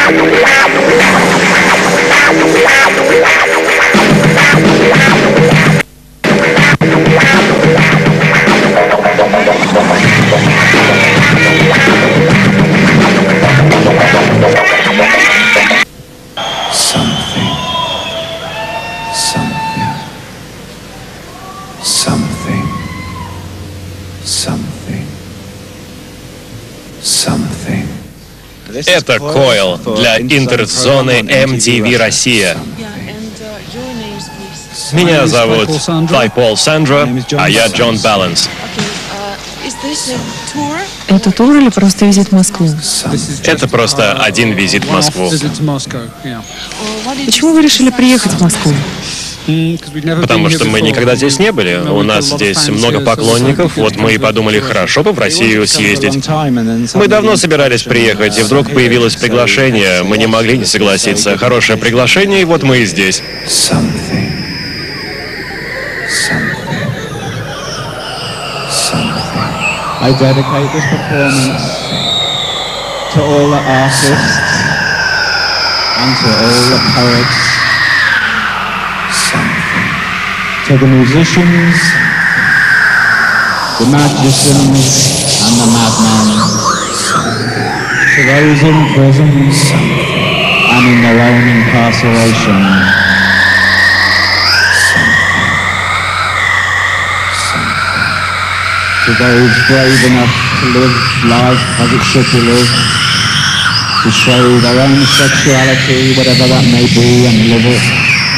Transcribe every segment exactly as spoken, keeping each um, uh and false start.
Это Койл для интерзоны эм ти ви Россия. Меня зовут Тайпол Сандра, а я Джон Баланс. Это тур или просто визит в Москву? Это просто один визит в Москву. Почему вы решили приехать в Москву? Потому что мы никогда здесь не были. У нас здесь много поклонников. Вот мы и подумали, хорошо бы в Россию съездить. Мы давно собирались приехать, и вдруг появилось приглашение. Мы не могли не согласиться. Хорошее приглашение, и вот мы и здесь. I dedicate this performance to all the artists and to all the poets, to the musicians, the magicians and the madmen, to those in prisons and in their own incarceration. To those brave enough to live life as it should be lived, to show their own sexuality, whatever that may be, and live it.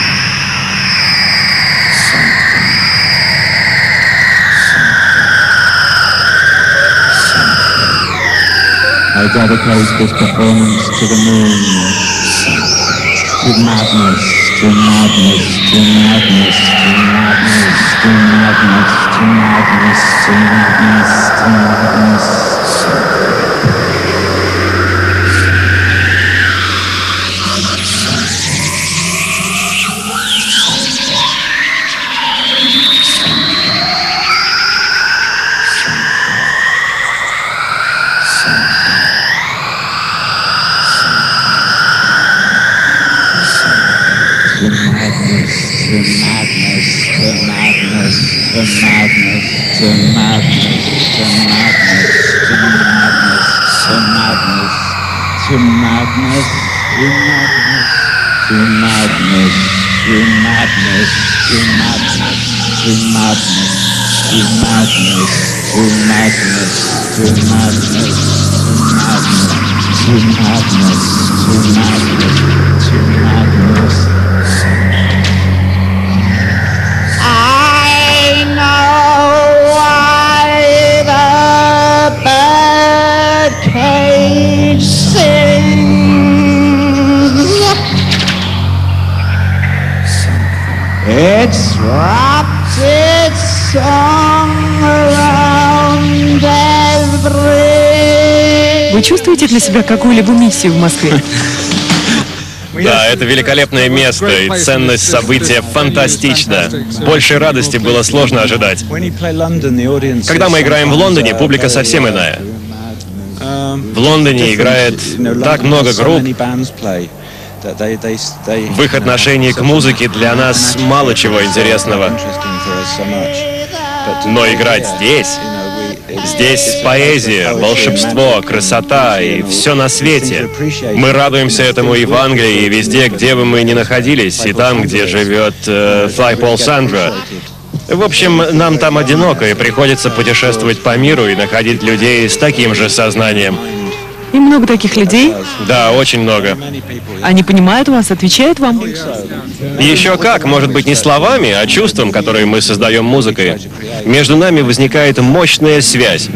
I dedicate this performance to the moon, to madness, to madness, to madness, to madness, to madness, to madness, to madness, to madness. To madness, to madness, to madness, to madness, to madness, to madness, to madness, to madness, to madness, to madness, to madness, to madness, to madness, to madness, to madness, to madness, to madness, to madness, to madness. I know why the birdcage sings. It's wrapped its song around every... Вы чувствуете для себя какую-либо миссию в Москве? Да, это великолепное место, и ценность события фантастична. Большей радости было сложно ожидать. Когда мы играем в Лондоне, публика совсем иная. В Лондоне играет так много групп. В их отношении к музыке для нас мало чего интересного. Но играть здесь... Здесь поэзия, волшебство, красота и все на свете. Мы радуемся этому и в Англии, и везде, где бы мы ни находились, и там, где живет э, Тайпол Сандра. В общем, нам там одиноко, и приходится путешествовать по миру и находить людей с таким же сознанием. И много таких людей? Да, очень много. Они понимают вас, отвечают вам? Еще как, может быть, не словами, а чувством, которое мы создаем музыкой. Между нами возникает мощная связь.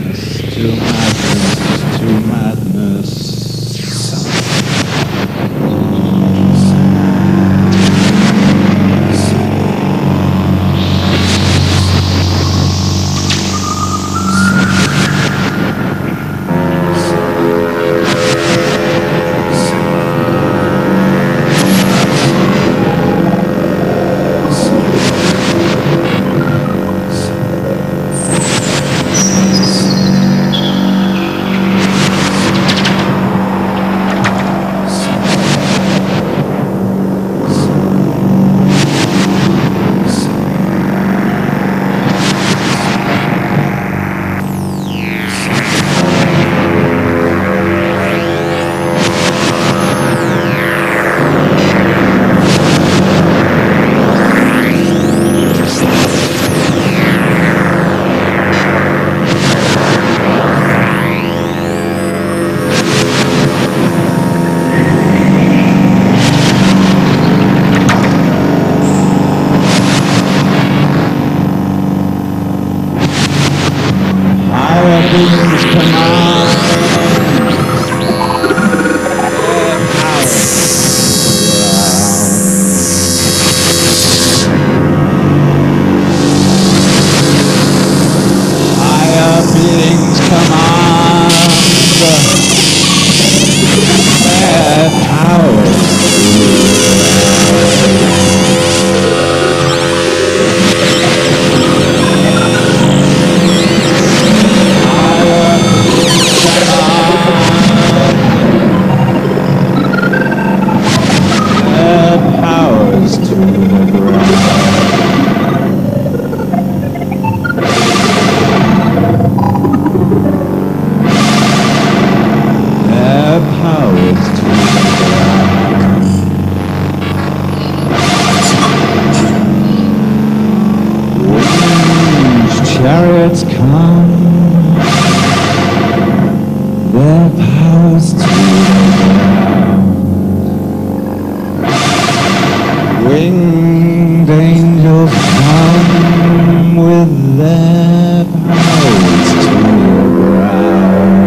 Chariots come, their powers to the ground. Winged angels come with their powers to the ground.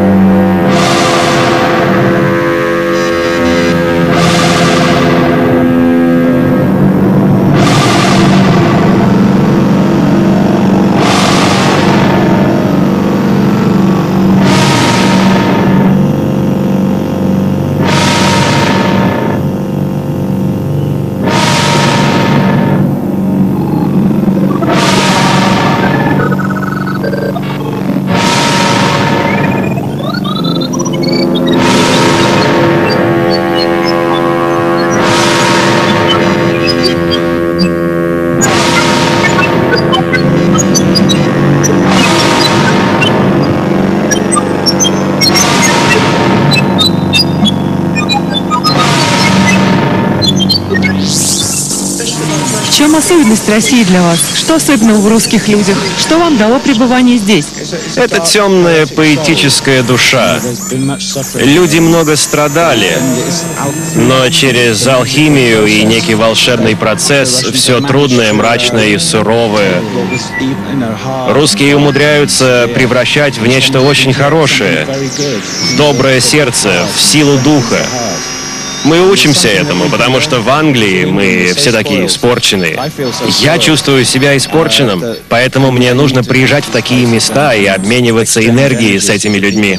В чем особенность России для вас? Что особенного в русских людях? Что вам дало пребывание здесь? Это темная поэтическая душа. Люди много страдали, но через алхимию и некий волшебный процесс все трудное, мрачное и суровое русские умудряются превращать в нечто очень хорошее, в доброе сердце, в силу духа. Мы учимся этому, потому что в Англии мы все такие испорченные. Я чувствую себя испорченным, поэтому мне нужно приезжать в такие места и обмениваться энергией с этими людьми.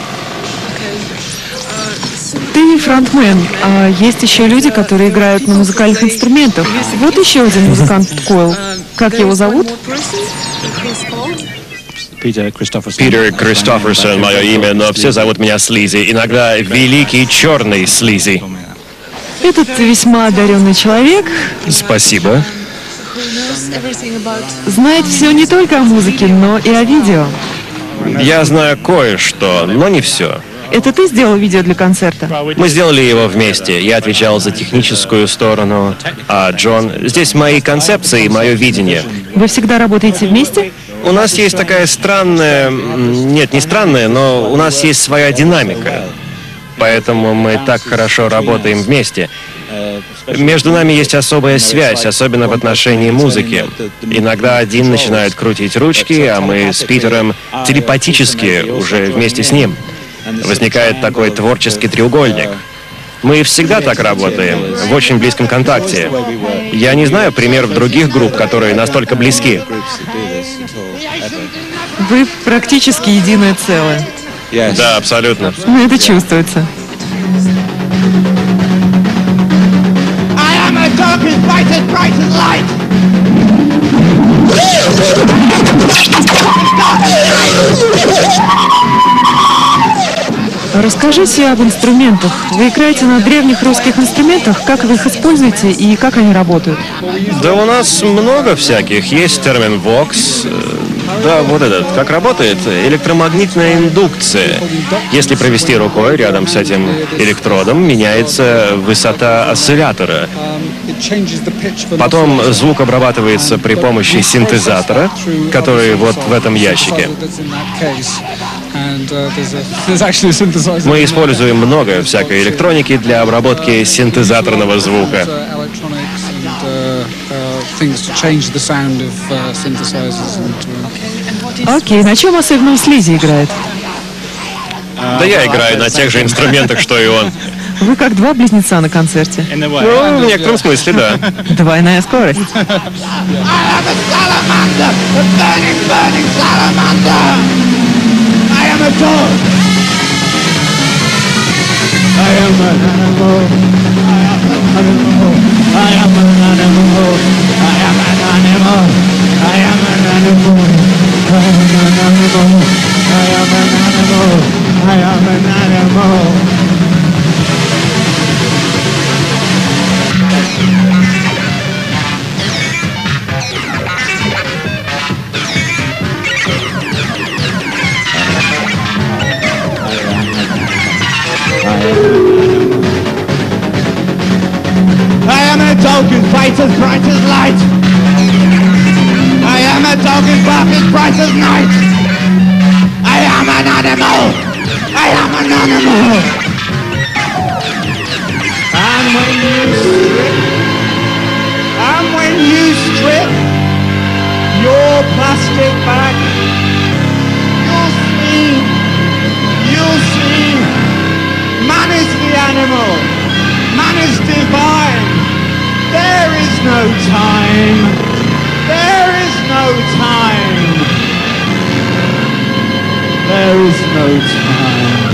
Ты фронтмен, а есть еще люди, которые играют на музыкальных инструментах. Вот еще один музыкант Койл. Как его зовут? Питер Кристоферсон, мое имя, но все зовут меня Слизи. Иногда Великий Черный Слизи. Этот весьма одаренный человек. Спасибо. Знает все не только о музыке, но и о видео. Я знаю кое-что, но не все. Это ты сделал видео для концерта? Мы сделали его вместе. Я отвечал за техническую сторону, а Джон... Здесь мои концепции и мое видение. Вы всегда работаете вместе? У нас есть такая странная... Нет, не странная, но у нас есть своя динамика. Поэтому мы так хорошо работаем вместе. Между нами есть особая связь, особенно в отношении музыки. Иногда один начинает крутить ручки, а мы с Питером телепатически уже вместе с ним. Возникает такой творческий треугольник. Мы всегда так работаем, в очень близком контакте. Я не знаю примеров других групп, которые настолько близки. Вы практически единое целое. Да, абсолютно. Ну, это чувствуется. Расскажите об инструментах. Вы играете на древних русских инструментах. Как вы их используете и как они работают? Да у нас много всяких. Есть термин «вокс». Да, вот этот. Как работает? Электромагнитная индукция. Если провести рукой рядом с этим электродом, меняется высота осциллятора. Потом звук обрабатывается при помощи синтезатора, который вот в этом ящике. Мы используем много всякой электроники для обработки синтезаторного звука. Окей, на чем особенно Слизи играет? Да я играю на тех же инструментах, что и он. Вы как два близнеца на концерте. Ну, в некотором смысле, да. Двойная скорость. Dog as bright as bright as light. I am a dog as black as bright as night. I am an animal. I am an animal. And when you strip, and when you strip your plastic back, you'll see, you'll see, man is the animal. Man is divine. There is no time. There is no time. There is no time.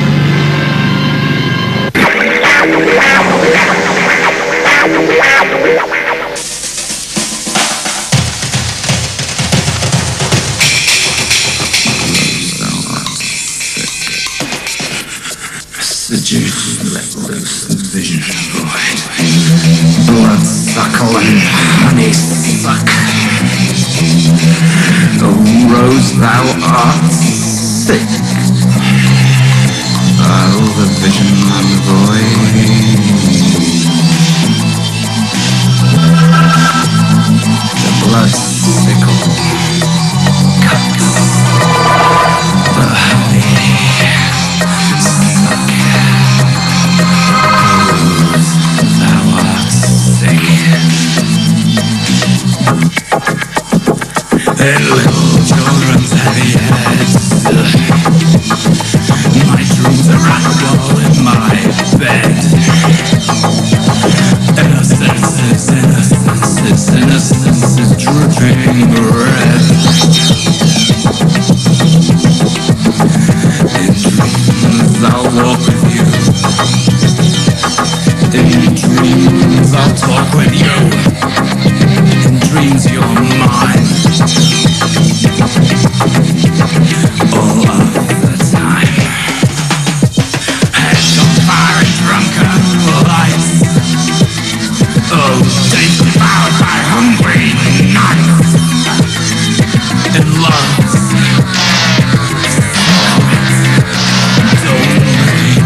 Seduce, let loose the vision void. Bloodsuckle and honeysuck. Oh, rose, thou art sick. Thou the vision void. The blood sickle cuts the honey. And little children's heavy heads. My dreams are ragdoll in my bed. Innocences, innocences, innocences dripping red. In dreams I'll walk with you. In dreams I'll talk with you. In dreams you're mine. All of the time. Heads on fire and drunken lights. Oh, days devoured by hungry nights. And love's domain.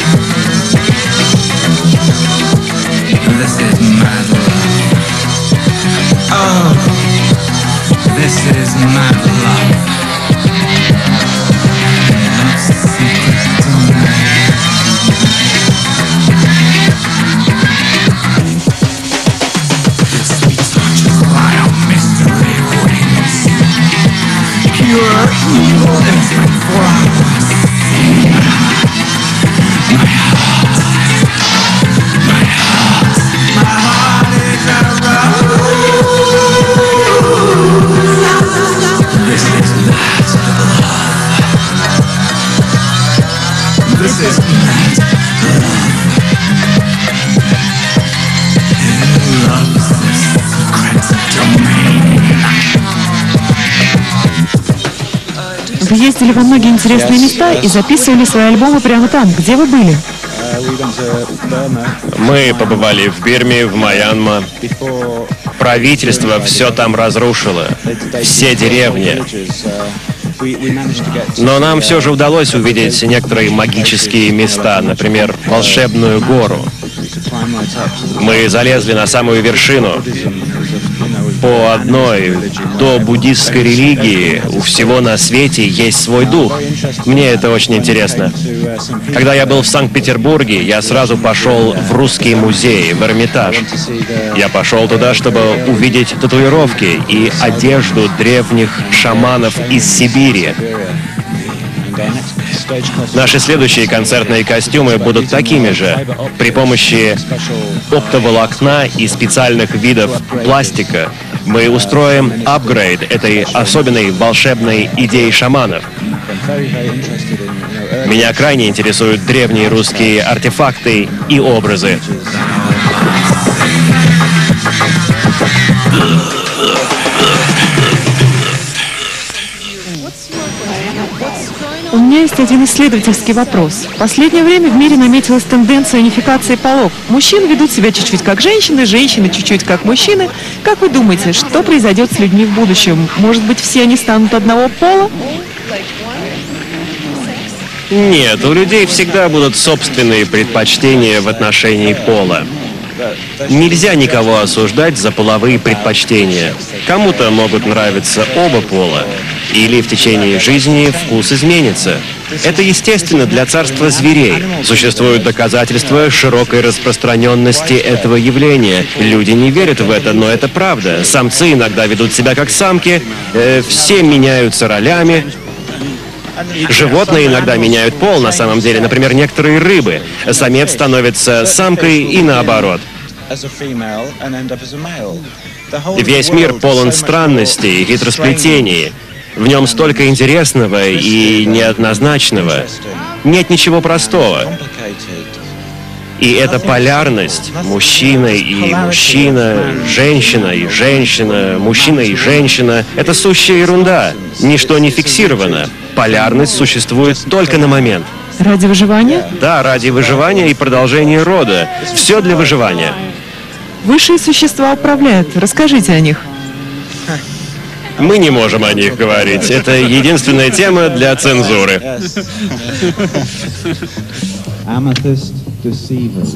This is mad love. Oh, this is mad love. Pure evil is for us. My heart, my heart, my heart is a rose. This is mad love. This is mad love. Who loves this secret domain? Вы ездили во многие интересные места и записывали свои альбомы прямо там. Где вы были? Мы побывали в Бирме, в Мьянме. Правительство все там разрушило. Все деревни. Но нам все же удалось увидеть некоторые магические места, например, волшебную гору. Мы залезли на самую вершину. По одной до буддистской религии у всего на свете есть свой дух. Мне это очень интересно. Когда я был в Санкт-Петербурге, я сразу пошел в Русский музей, в Эрмитаж. Я пошел туда, чтобы увидеть татуировки и одежду древних шаманов из Сибири. Наши следующие концертные костюмы будут такими же. При помощи оптоволокна и специальных видов пластика мы устроим апгрейд этой особенной волшебной идеи шаманов. Меня крайне интересуют древние русские артефакты и образы. У меня есть один исследовательский вопрос. В последнее время в мире наметилась тенденция унификации полов. Мужчины ведут себя чуть-чуть как женщины, женщины чуть-чуть как мужчины. Как вы думаете, что произойдет с людьми в будущем? Может быть, все они станут одного пола? Нет, у людей всегда будут собственные предпочтения в отношении пола. Нельзя никого осуждать за половые предпочтения. Кому-то могут нравиться оба пола, или в течение жизни вкус изменится. Это естественно для царства зверей. Существуют доказательства широкой распространенности этого явления. Люди не верят в это, но это правда. Самцы иногда ведут себя как самки, э, все меняются ролями. Животные иногда меняют пол, на самом деле. Например, некоторые рыбы. Самец становится самкой и наоборот. Весь мир полон странностей и хитросплетений. В нем столько интересного и неоднозначного. Нет ничего простого. И эта полярность, мужчина и мужчина, женщина и женщина, мужчина и женщина, это сущая ерунда. Ничто не фиксировано. Полярность существует только на момент. Ради выживания? Да, ради выживания и продолжения рода. Все для выживания. Высшие существа управляют. Расскажите о них. Мы не можем о них говорить. Это единственная тема для цензуры. Amethyst deceivers.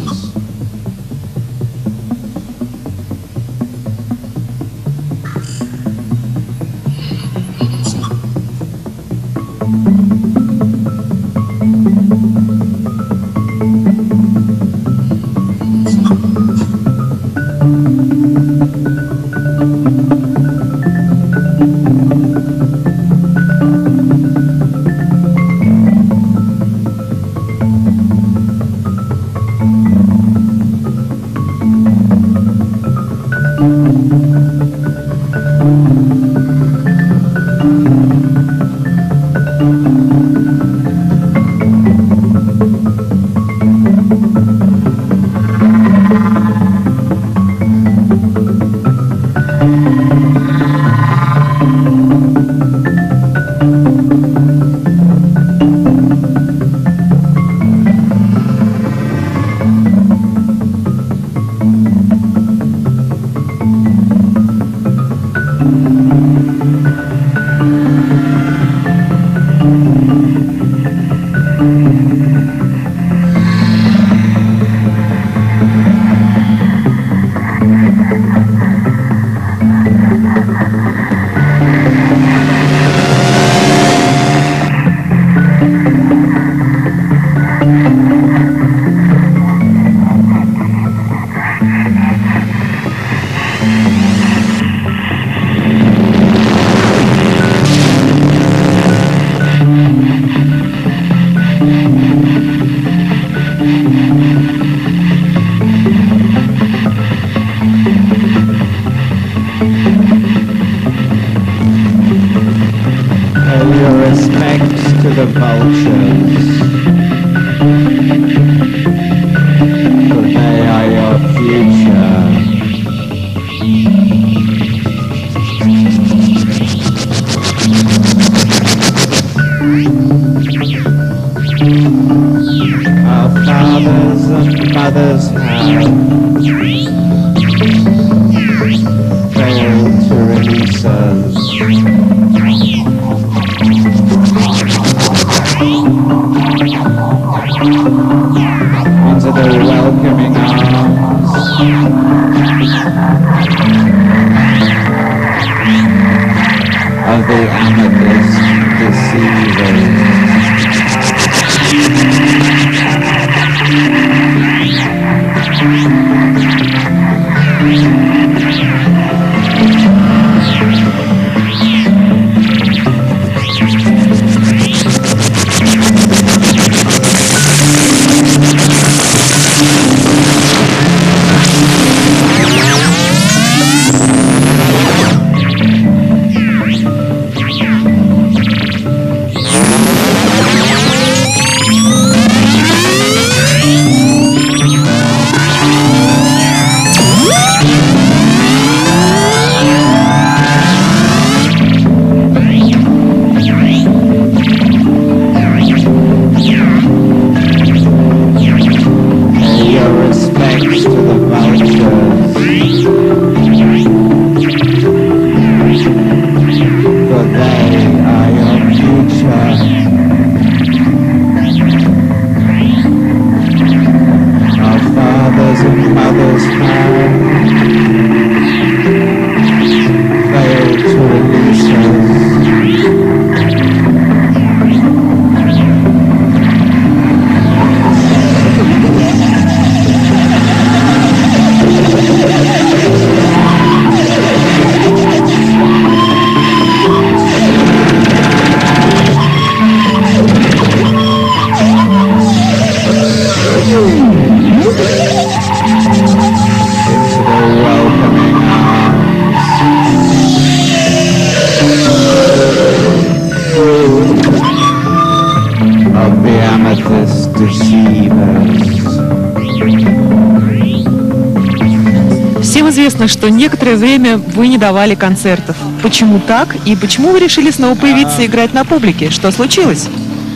известно, что некоторое время вы не давали концертов. Почему так? И почему вы решили снова появиться и играть на публике? Что случилось?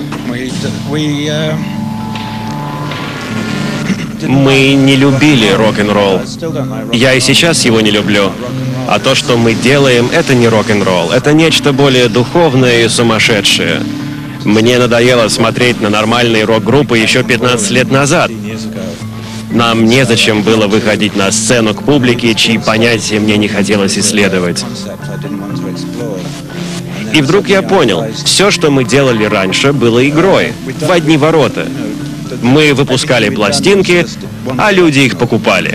Мы не любили рок-н-ролл. Я и сейчас его не люблю. А то, что мы делаем, это не рок-н-ролл. Это нечто более духовное и сумасшедшее. Мне надоело смотреть на нормальные рок-группы еще пятнадцать лет назад. Нам незачем было выходить на сцену к публике, чьи понятия мне не хотелось исследовать. И вдруг я понял, все, что мы делали раньше, было игрой. В одни ворота. Мы выпускали пластинки, а люди их покупали.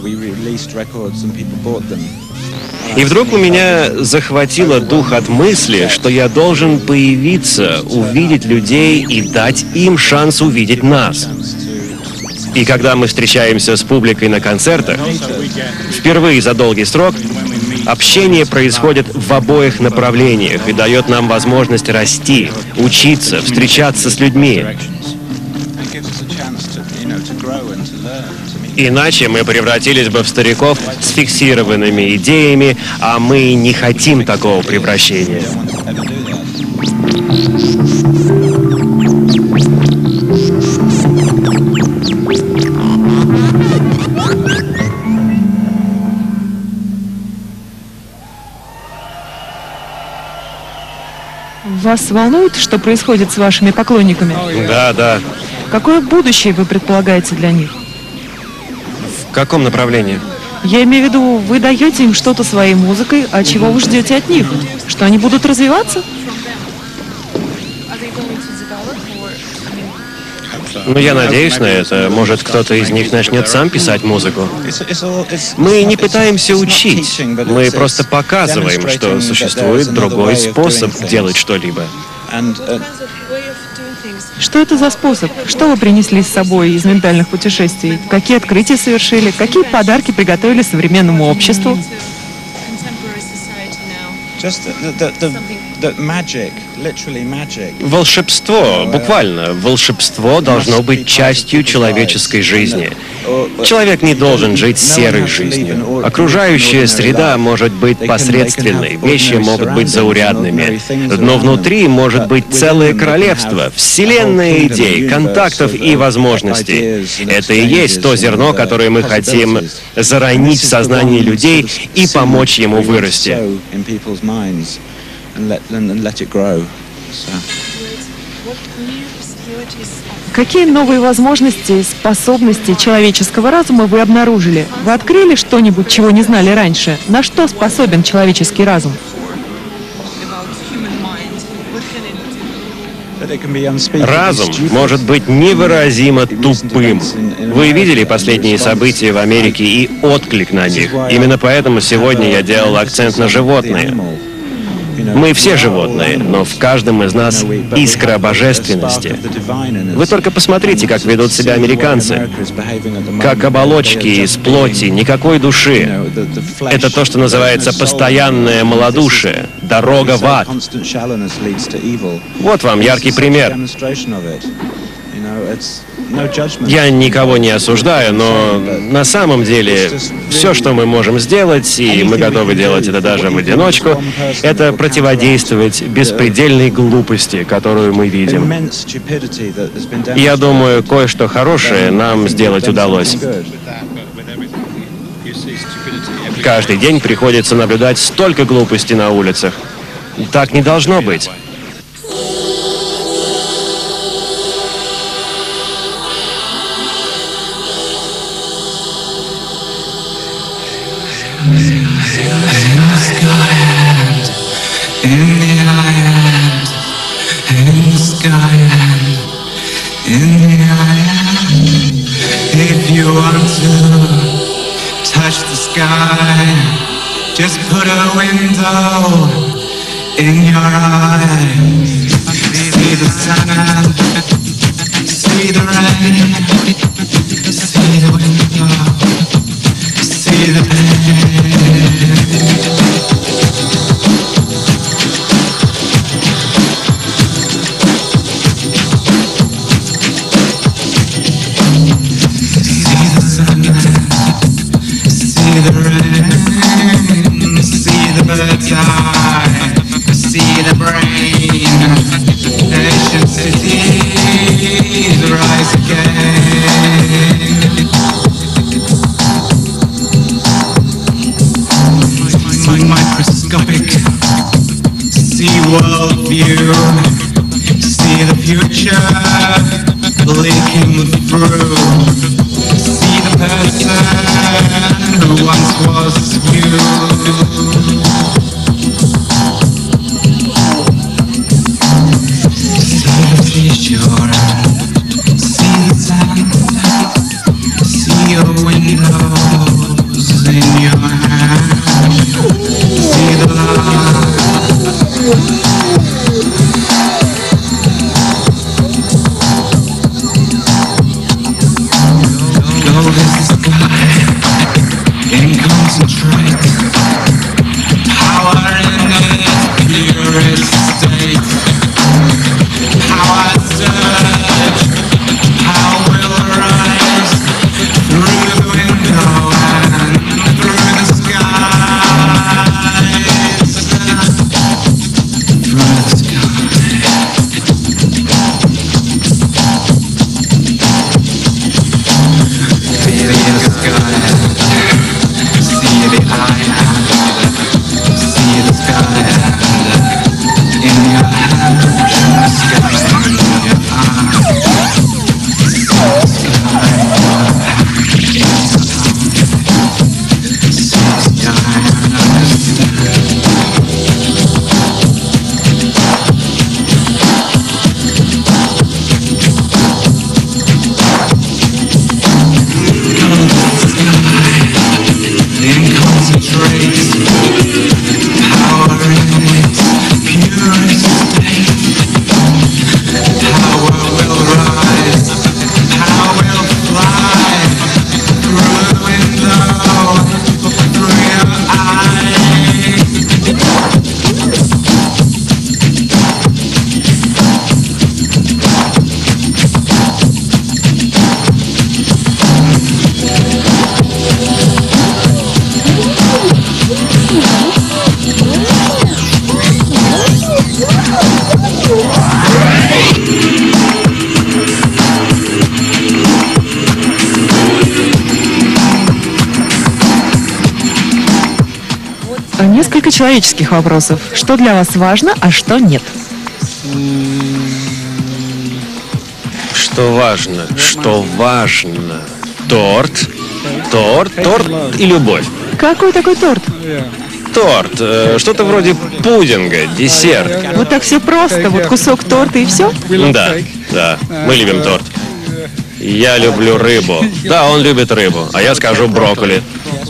И вдруг у меня захватило дух от мысли, что я должен появиться, увидеть людей и дать им шанс увидеть нас. И когда мы встречаемся с публикой на концертах, впервые за долгий срок, общение происходит в обоих направлениях и дает нам возможность расти, учиться, встречаться с людьми. Иначе мы превратились бы в стариков с фиксированными идеями, а мы не хотим такого превращения. Вас волнует, что происходит с вашими поклонниками? Да, да. Какое будущее вы предполагаете для них? В каком направлении? Я имею в виду, вы даете им что-то своей музыкой, а чего вы ждете от них? Что они будут развиваться? Ну, я надеюсь на это. Может, кто-то из них начнет сам писать музыку. Мы не пытаемся учить. Мы просто показываем, что существует другой способ делать что-либо. Что это за способ? Что вы принесли с собой из ментальных путешествий? Какие открытия совершили? Какие подарки приготовили современному обществу? Волшебство, буквально, волшебство должно быть частью человеческой жизни. Человек не должен жить серой жизнью. Окружающая среда может быть посредственной, вещи могут быть заурядными, но внутри может быть целое королевство, вселенная идей, контактов и возможностей. Это и есть то зерно, которое мы хотим заронить в сознание людей и помочь ему вырасти. Какие новые возможности, способности человеческого разума вы обнаружили? Вы открыли что-нибудь, чего не знали раньше? На что способен человеческий разум? Разум может быть невыразимо тупым. Вы видели последние события в Америке и отклик на них. Именно поэтому сегодня я делал акцент на животные. Мы все животные, но в каждом из нас искра божественности. Вы только посмотрите, как ведут себя американцы. Как оболочки из плоти, никакой души. Это то, что называется постоянное малодушие, дорога в ад. Вот вам яркий пример. Я никого не осуждаю, но на самом деле все, что мы можем сделать, и мы готовы делать это даже в одиночку, это противодействовать беспредельной глупости, которую мы видим. Я думаю, кое-что хорошее нам сделать удалось. Каждый день приходится наблюдать столько глупости на улицах. Так не должно быть. Just put a window in your eye. See the sun, see the rain, see the window, see the pain. See the sun, see the rain. worldview. See the future leaking through. See the person who once was you. See the seashore, see the sand, see your windows in your hand. See the light. Go to the sky and concentrate. Power in its purest state. Power surge. Power will rise through the window and through the skies. Through the sky. Feel the sky. See the eye and see the sky and in your hand. The sky in your eye. See the sky in your hand. See the sky and understand. Then concentrate. Power in its purest state. Power will rise. Power will fly through the window, through your eyes. Несколько человеческих вопросов. Что для вас важно, а что нет? Что важно? Что важно? Торт, торт, торт и любовь. Какой такой торт? Торт, э, что-то вроде пудинга, десерт. Вот так все просто, вот кусок торта и все? Да, да, мы любим торт. Я люблю рыбу. Да, он любит рыбу, а я скажу брокколи.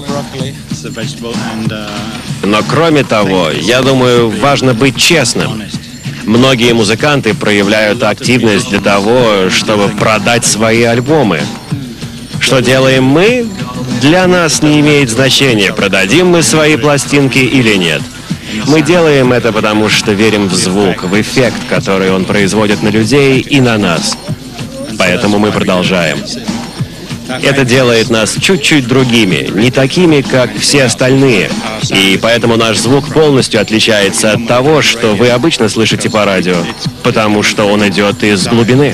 Но кроме того, я думаю, важно быть честным. Многие музыканты проявляют активность для того, чтобы продать свои альбомы. Что делаем мы? Для нас не имеет значения, продадим мы свои пластинки или нет. Мы делаем это, потому что верим в звук, в эффект, который он производит на людей и на нас. Поэтому мы продолжаем. Это делает нас чуть-чуть другими, не такими, как все остальные. И поэтому наш звук полностью отличается от того, что вы обычно слышите по радио, потому что он идет из глубины.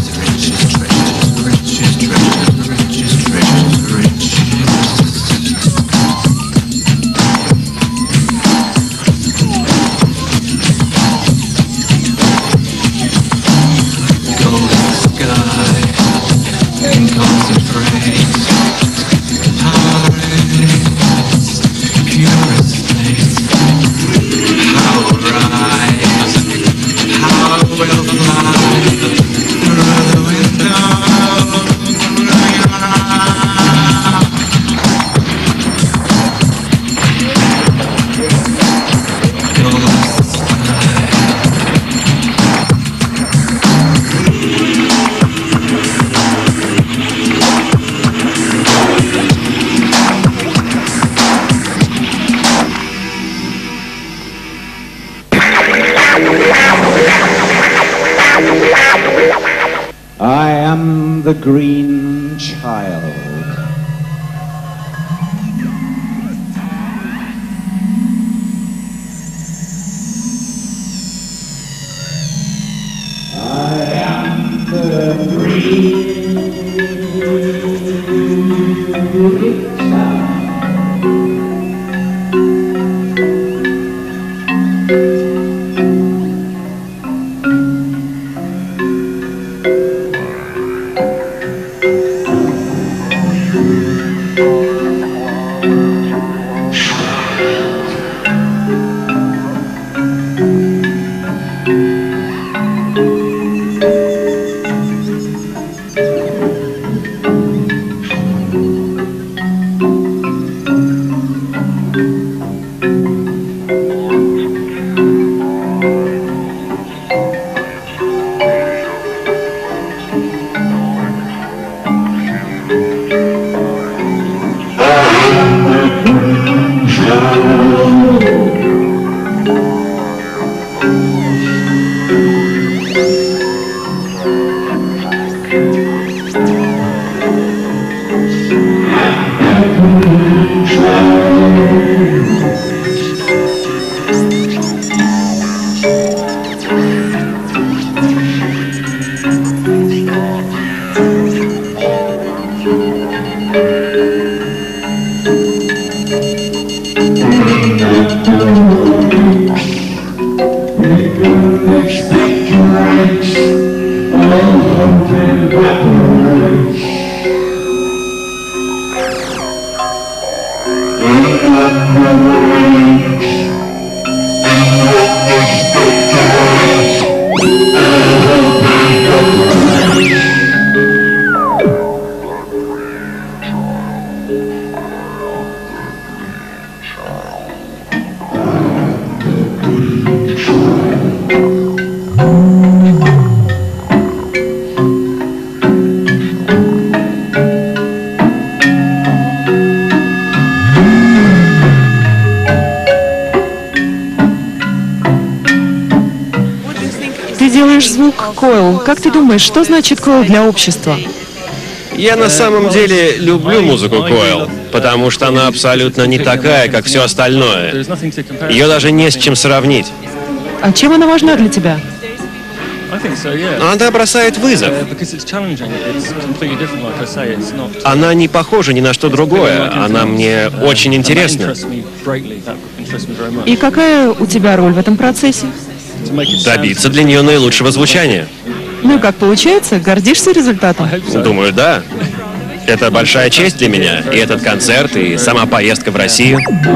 I am the green child. I am the green child. Звук койл. Как ты думаешь, что значит койл для общества? Я на самом деле люблю музыку койл, потому что она абсолютно не такая, как все остальное. Ее даже не с чем сравнить. А чем она важна для тебя? Она бросает вызов. Она не похожа ни на что другое. Она мне очень интересна. И какая у тебя роль в этом процессе? Добиться для нее наилучшего звучания. Ну и как получается? Гордишься результатом? Думаю, да. Это большая честь для меня. И этот концерт, и сама поездка в Россию.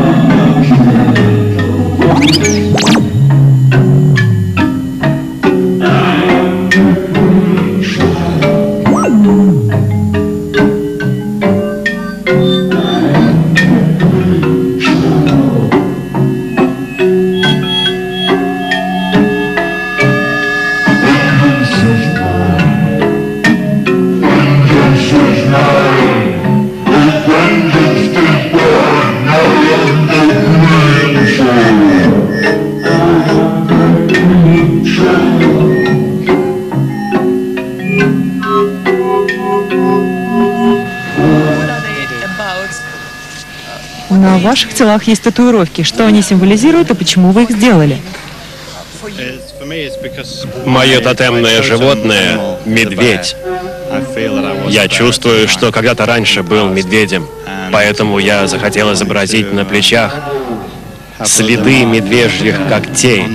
На ваших телах есть татуировки. Что они символизируют и почему вы их сделали? Мое тотемное животное — медведь. Я чувствую, что когда-то раньше был медведем, поэтому я захотел изобразить на плечах следы медвежьих когтей.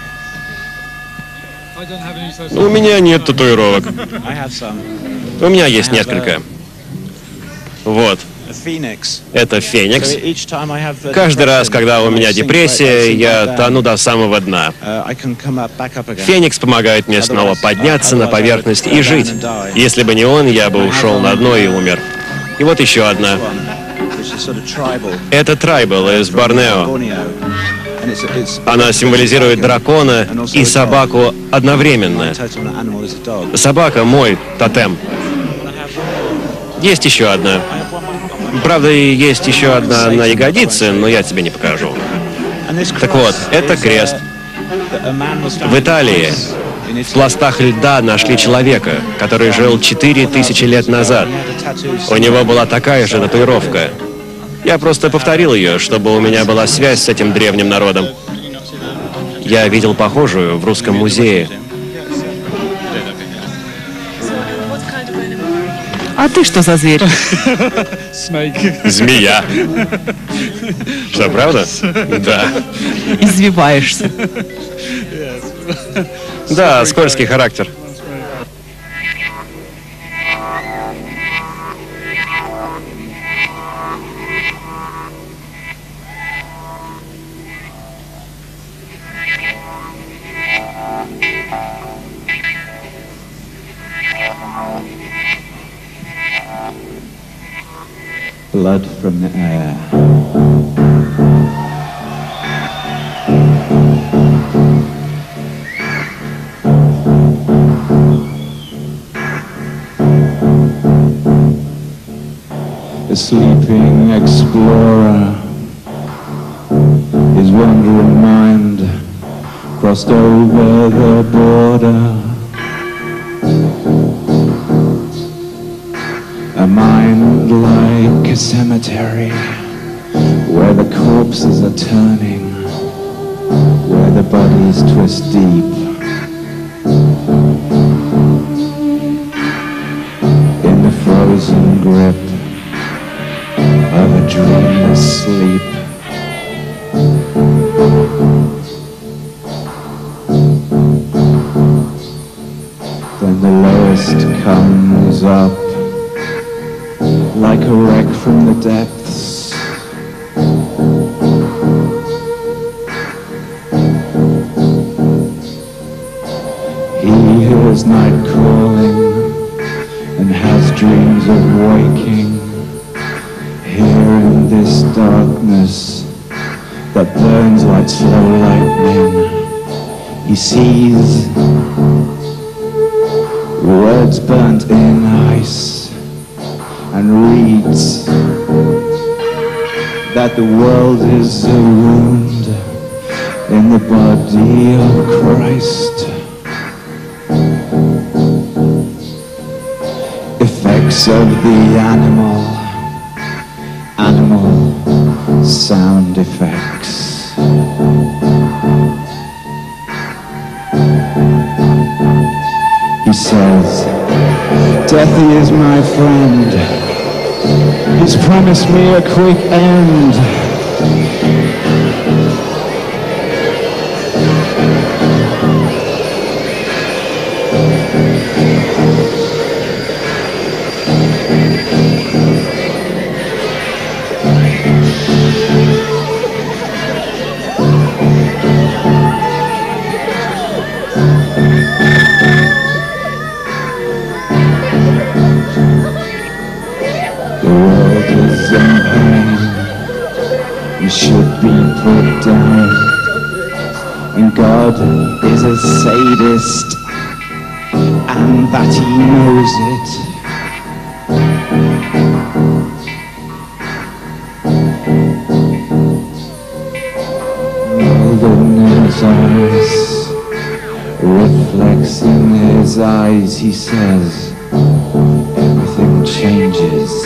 У меня нет татуировок. У меня есть несколько. Вот. Это феникс. Каждый раз, когда у меня депрессия, я тону до самого дна. Феникс помогает мне снова подняться на поверхность и жить. Если бы не он, я бы ушел на дно и умер. И вот еще одна. Это трайбл из Борнео. Она символизирует дракона и собаку одновременно. Собака — мой тотем. Есть еще одна. Правда, есть еще одна на ягодице, но я тебе не покажу. Так вот, это крест. В Италии в пластах льда нашли человека, который жил четыре тысячи лет назад. У него была такая же татуировка. Я просто повторил ее, чтобы у меня была связь с этим древним народом. Я видел похожую в русском музее. А ты что за зверь? Змея. Что, правда? Да. Извиваешься. Да, скользкий характер. blood from the air. A sleeping explorer, his wandering mind crossed over the border. A mind like a cemetery, where the corpses are turning, where the bodies twist deep. In the frozen grip of a dreamless sleep. Then the lowest comes up like a wreck from the depths. He hears night calling and has dreams of waking here in this darkness that burns like slow lightning. He sees words burnt in ice and reads that the world is a wound in the body of Christ. Effects of the animal, animal sound effects. He says, death is my friend. He's promised me a quick end. Should be put down, and God is a sadist, and that he knows it. World in his eyes reflects in his eyes. He says everything changes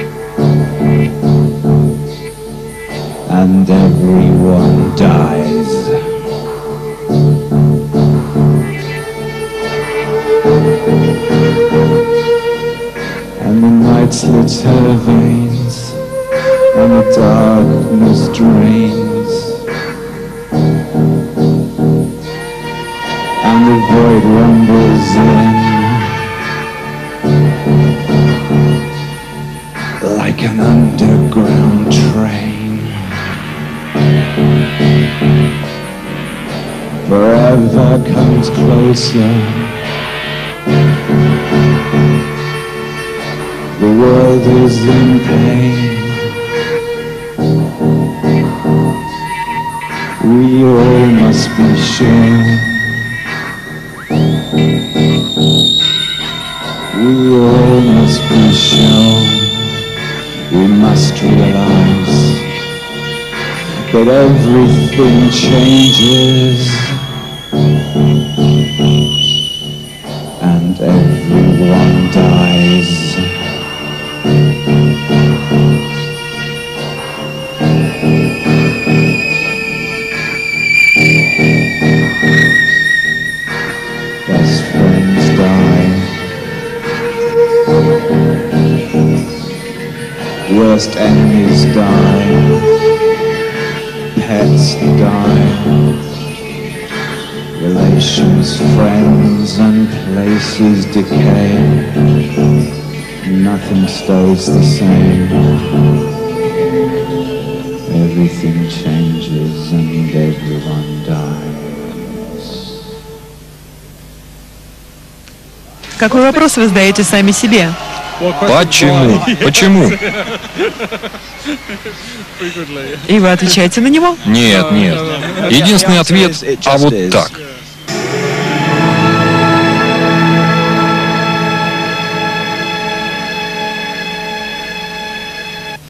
and everyone dies. And the night slits her veins, and the darkness drains, and the void rumbles in like an underground train. Forever comes closer. The world is in pain. We all must be sure. We all must be sure. We must realize that everything changes and everyone dies. Best friends die. Worst enemies die. Pets die. Relations, friends, and places decay. Nothing stays the same. Everything changes and everyone dies. Какой вопрос вы задаете сами себе? Почему? Почему? И вы отвечаете на него? Нет, нет. Единственный ответ, а вот так.